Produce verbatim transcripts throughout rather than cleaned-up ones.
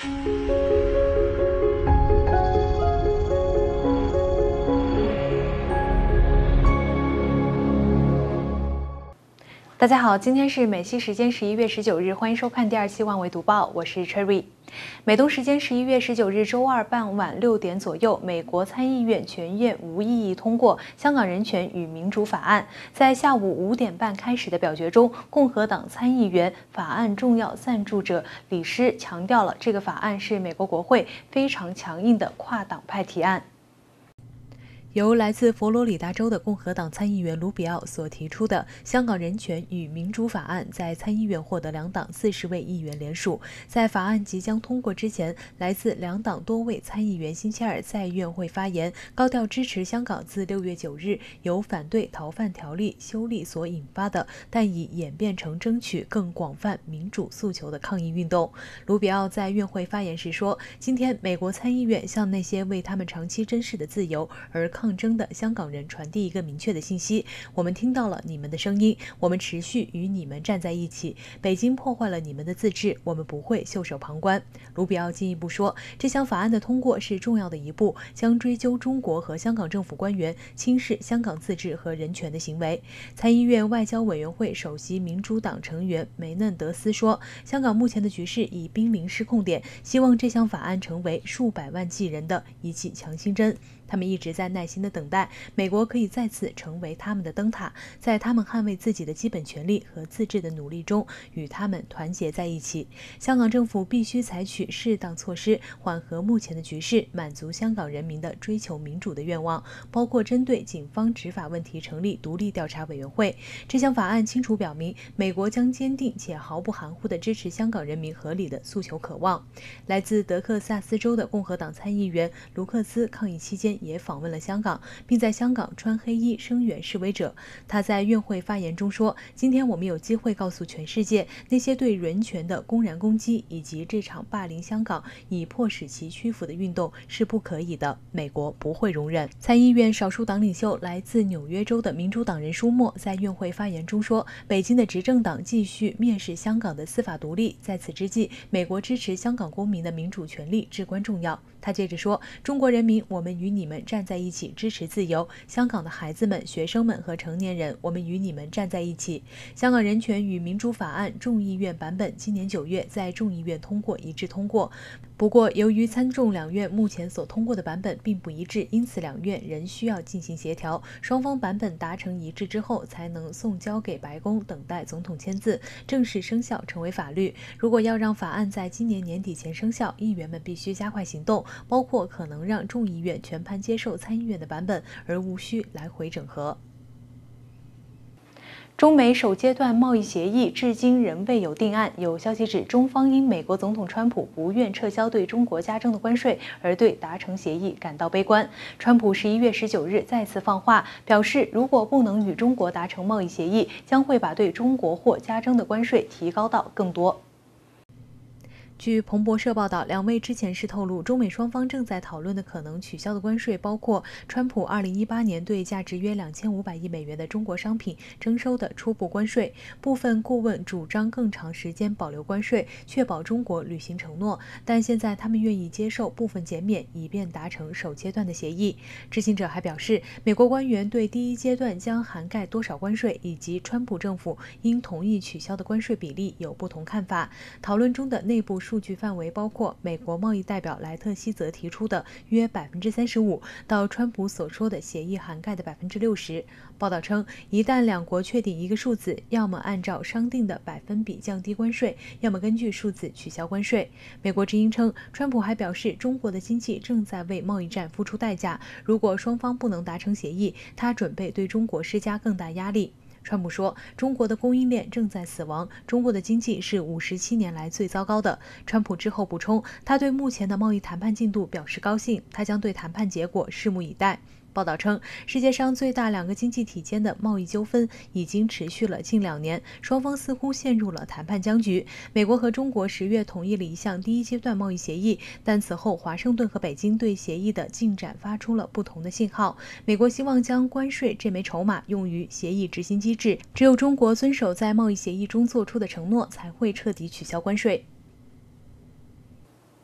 大家好，今天是美西时间十一月十九日，欢迎收看第二期万维读报，我是 Cherry。美东时间十一月十九日周二傍晚六点左右，美国参议院全院无异议通过《香港人权与民主法案》。在下午五点半开始的表决中，共和党参议员、法案重要赞助者李施强调了这个法案是美国国会非常强硬的跨党派提案。由来自佛罗里达州的共和党参议员卢比奥所提出的《香港人权与民主法案》在参议院获得两党四十位议员联署。在法案即将通过之前，来自两党多位参议员星期二在院会发言，高调支持香港自六月九日由反对逃犯条例修例所引发的，但已演变成争取更广泛民主诉求的抗议运动。卢比奥在院会发言时说：“今天，美国参议院向那些为他们长期珍视的自由而抗争的香港人传递一个明确的信息：我们听到了你们的声音，我们持续与你们站在一起。北京破坏了你们的自治，我们不会袖手旁观。”卢比奥进一步说，这项法案的通过是重要的一步，将追究中国和香港政府官员轻视香港自治和人权的行为。参议院外交委员会首席民主党成员梅嫩德斯说，香港目前的局势已濒临失控点，希望这项法案成为数百万计人的一剂强心针。他们一直在耐心地等待，美国可以再次成为他们的灯塔，在他们捍卫自己的基本权利和自治的努力中，与他们团结在一起。香港政府必须采取适当措施，缓和目前的局势，满足香港人民的追求民主的愿望，包括针对警方执法问题成立独立调查委员会。这项法案清楚表明，美国将坚定且毫不含糊地支持香港人民合理的诉求渴望。来自德克萨斯州的共和党参议员卢克斯抗议期间也访问了香港，并在香港穿黑衣声援示威者。他在院会发言中说：“今天我们有机会告诉全世界，那些对人权的公然攻击以及这场霸凌香港以迫使其屈服的运动是不可以的，美国不会容忍。”参议院少数党领袖来自纽约州的民主党人舒默在院会发言中说：“北京的执政党继续蔑视香港的司法独立，在此之际，美国支持香港公民的民主权利至关重要。”他接着说：“中国人民，我们与你们站在一起，支持自由。香港的孩子们、学生们和成年人，我们与你们站在一起。”香港人权与民主法案众议院版本今年九月在众议院通过一致通过。不过，由于参众两院目前所通过的版本并不一致，因此两院仍需要进行协调。双方版本达成一致之后，才能送交给白宫，等待总统签字，正式生效，成为法律。如果要让法案在今年年底前生效，议员们必须加快行动，包括可能让众议院全盘接受参议院的版本，而无需来回整合。中美首阶段贸易协议至今仍未有定案。有消息指，中方因美国总统川普不愿撤销对中国加征的关税，而对达成协议感到悲观。川普十一月十九日再次放话，表示如果不能与中国达成贸易协议，将会把对中国货加征的关税提高到更多。据彭博社报道，两位之前是透露，中美双方正在讨论的可能取消的关税包括川普二零一八年对价值约两千五百亿美元的中国商品征收的初步关税。部分顾问主张更长时间保留关税，确保中国履行承诺，但现在他们愿意接受部分减免，以便达成首阶段的协议。知情者还表示，美国官员对第一阶段将涵盖多少关税，以及川普政府应同意取消的关税比例有不同看法。讨论中的内部数据范围包括美国贸易代表莱特希泽提出的约百分之三十五，到川普所说的协议涵盖的百分之六十。报道称，一旦两国确定一个数字，要么按照商定的百分比降低关税，要么根据数字取消关税。美国之音称，川普还表示，中国的经济正在为贸易战付出代价，如果双方不能达成协议，他准备对中国施加更大压力。川普说，中国的供应链正在死亡，中国的经济是五十七年来最糟糕的。川普之后补充，他对目前的贸易谈判进度表示高兴，他将对谈判结果拭目以待。报道称，世界上最大两个经济体间的贸易纠纷已经持续了近两年，双方似乎陷入了谈判僵局。美国和中国十月同意了一项第一阶段贸易协议，但此后华盛顿和北京对协议的进展发出了不同的信号。美国希望将关税这枚筹码用于协议执行机制，只有中国遵守在贸易协议中做出的承诺，才会彻底取消关税。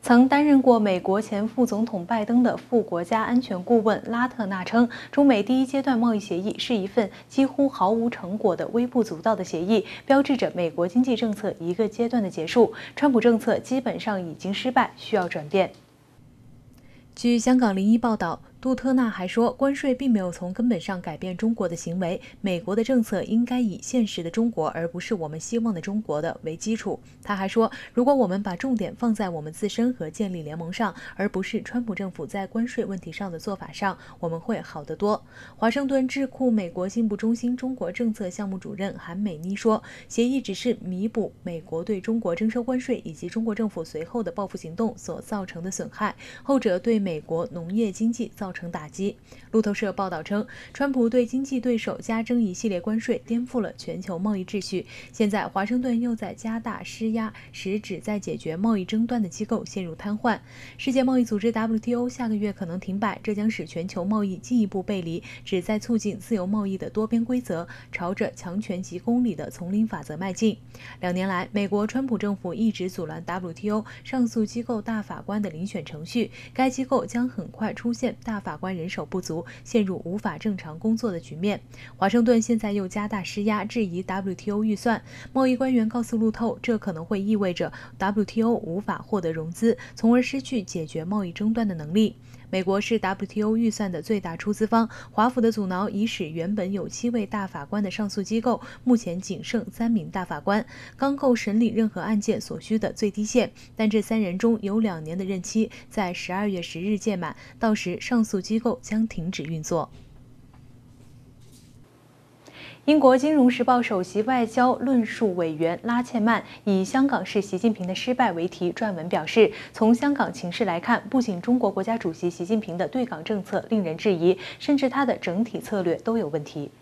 曾担任过美国前副总统拜登的副国家安全顾问拉特纳称，中美第一阶段贸易协议是一份几乎毫无成果的微不足道的协议，标志着美国经济政策一个阶段的结束。川普政策基本上已经失败，需要转变。据香港零一报道，杜特纳还说，关税并没有从根本上改变中国的行为，美国的政策应该以现实的中国，而不是我们希望的中国的为基础。他还说，如果我们把重点放在我们自身和建立联盟上，而不是川普政府在关税问题上的做法上，我们会好得多。华盛顿智库美国进步中心中国政策项目主任韩美妮说，协议只是弥补美国对中国征收关税以及中国政府随后的报复行动所造成的损害，后者对美国农业经济造成打击。路透社报道称，川普对经济对手加征一系列关税，颠覆了全球贸易秩序。现在，华盛顿又在加大施压，使旨在解决贸易争端的机构陷入瘫痪。世界贸易组织 W T O 下个月可能停摆，这将使全球贸易进一步背离旨在促进自由贸易的多边规则，朝着强权及公理的丛林法则迈进。两年来，美国川普政府一直阻拦 W T O 上诉机构大法官的遴选程序，该机构将很快出现大法官人手不足，陷入无法正常工作的局面。华盛顿现在又加大施压，质疑 W T O 预算。贸易官员告诉路透，这可能会意味着 W T O 无法获得融资，从而失去解决贸易争端的能力。美国是 W T O 预算的最大出资方，华府的阻挠已使原本有七位大法官的上诉机构目前仅剩三名大法官，刚够审理任何案件所需的最低线。但这三人中有两年的任期在十二月十日届满，到时上诉机构将停止运作。英国《金融时报》首席外交论述委员拉切曼以"香港是习近平的失败"为题撰文表示，从香港情势来看，不仅中国国家主席习近平的对港政策令人质疑，甚至他的整体策略都有问题。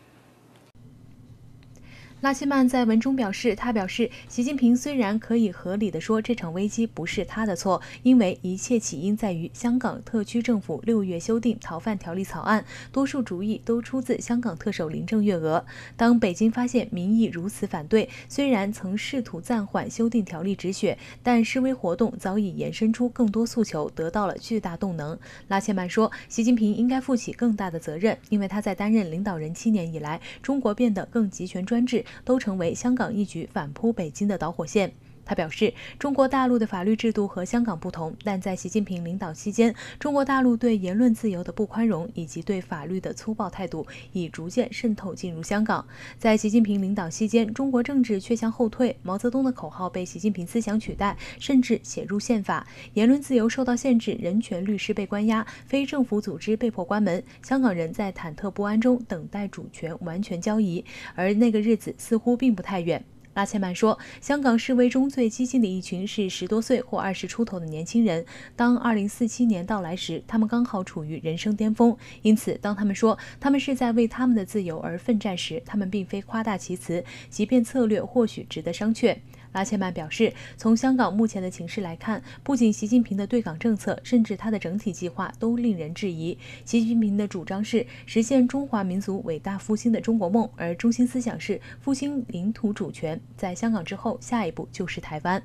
拉切曼在文中表示，他表示，习近平虽然可以合理地说这场危机不是他的错，因为一切起因在于香港特区政府六月修订逃犯条例草案，多数主意都出自香港特首林郑月娥。当北京发现民意如此反对，虽然曾试图暂缓修订条例止血，但示威活动早已延伸出更多诉求，得到了巨大动能。拉切曼说，习近平应该负起更大的责任，因为他在担任领导人七年以来，中国变得更集权专制，都成为香港一举反扑北京的导火线。他表示，中国大陆的法律制度和香港不同，但在习近平领导期间，中国大陆对言论自由的不宽容以及对法律的粗暴态度已逐渐渗透进入香港。在习近平领导期间，中国政治却向后退，毛泽东的口号被习近平思想取代，甚至写入宪法，言论自由受到限制，人权律师被关押，非政府组织被迫关门，香港人在忐忑不安中等待主权完全交移，而那个日子似乎并不太远。拉切曼说，香港示威中最激进的一群是十多岁或二十出头的年轻人。当二零四七年到来时，他们刚好处于人生巅峰。因此，当他们说他们是在为他们的自由而奋战时，他们并非夸大其词，即便策略或许值得商榷。拉切曼表示，从香港目前的情势来看，不仅习近平的对港政策，甚至他的整体计划都令人质疑。习近平的主张是实现中华民族伟大复兴的中国梦，而中心思想是复兴领土主权。在香港之后，下一步就是台湾。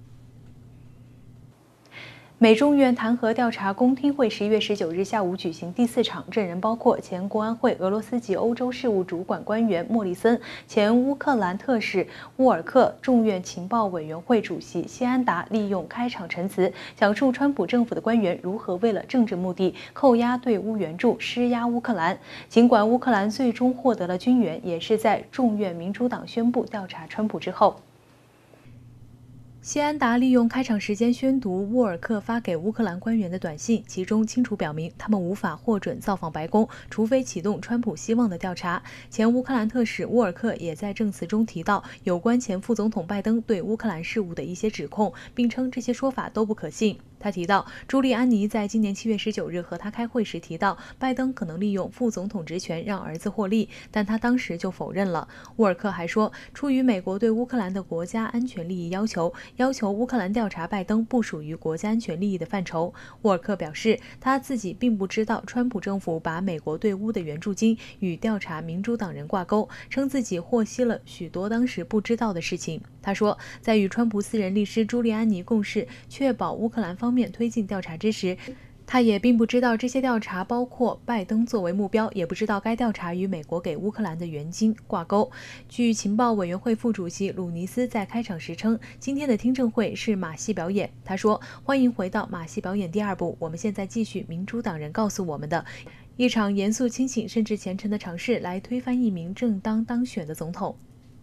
美众院弹劾调查公听会十一月十九日下午举行第四场，证人包括前国安会俄罗斯及欧洲事务主管官员莫里森、前乌克兰特使沃尔克。众院情报委员会主席谢安达利用开场陈词，讲述川普政府的官员如何为了政治目的扣押对乌援助，施压乌克兰。尽管乌克兰最终获得了军援，也是在众院民主党宣布调查川普之后。谢安达利用开场时间宣读沃尔克发给乌克兰官员的短信，其中清楚表明他们无法获准造访白宫，除非启动川普希望的调查。前乌克兰特使沃尔克也在证词中提到有关前副总统拜登对乌克兰事务的一些指控，并称这些说法都不可信。 他提到，朱利安尼在今年七月十九日和他开会时提到，拜登可能利用副总统职权让儿子获利，但他当时就否认了。沃尔克还说，出于美国对乌克兰的国家安全利益要求，要求乌克兰调查拜登不属于国家安全利益的范畴。沃尔克表示，他自己并不知道川普政府把美国对乌的援助金与调查民主党人挂钩，称自己获悉了许多当时不知道的事情。他说，在与川普私人律师朱利安尼共事，确保乌克兰方面推进调查之时，他也并不知道这些调查包括拜登作为目标，也不知道该调查与美国给乌克兰的援金挂钩。据情报委员会副主席鲁尼斯在开场时称，今天的听证会是马戏表演。他说，欢迎回到马戏表演第二部，我们现在继续民主党人告诉我们的一场严肃、清醒甚至虔诚的尝试，来推翻一名正当当选的总统。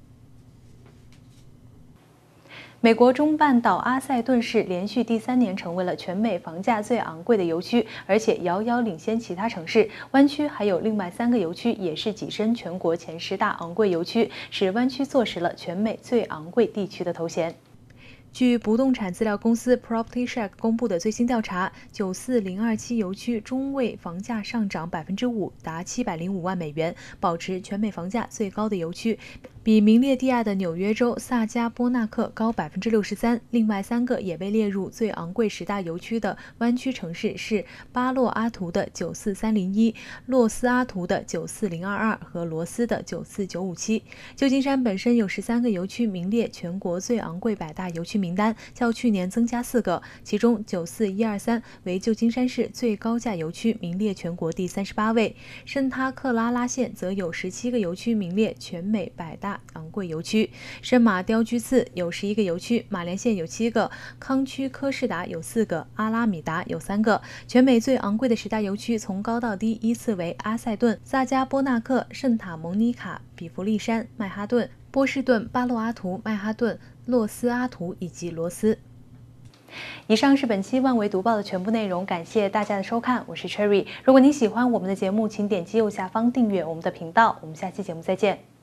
美国中半岛阿塞顿市连续第三年成为了全美房价最昂贵的油区，而且遥遥领先其他城市。湾区还有另外三个油区也是跻身全国前十大昂贵油区，使湾区坐实了全美最昂贵地区的头衔。据不动产资料公司 Property Check 公布的最新调查，九四零二七油区中位房价上涨百分之五，达七百零五万美元，保持全美房价最高的油区。比名列第二的纽约州萨加波纳克高百分之六十三，另外三个也被列入最昂贵十大油区的湾区城市是巴洛阿图的九四三零一、洛斯阿图的九四零二二和罗斯的九四九五七。旧金山本身有十三个油区名列全国最昂贵百大油区名单，较去年增加四个，其中九四一二三为旧金山市最高价油区，名列全国第三十八位。圣塔克拉拉县则有十七个油区名列全美百大昂贵油区，圣马雕居次有十一个油区，马连县有七个，康区科士达有四个，阿拉米达有三个。全美最昂贵的十大油区从高到低依次为阿塞顿、萨加波纳克、圣塔蒙尼卡、比弗利山、曼哈顿、波士顿、巴洛阿图、曼哈顿、洛斯阿图以及罗斯。以上是本期万维读报的全部内容，感谢大家的收看，我是 Cherry。如果您喜欢我们的节目，请点击右下方订阅我们的频道。我们下期节目再见。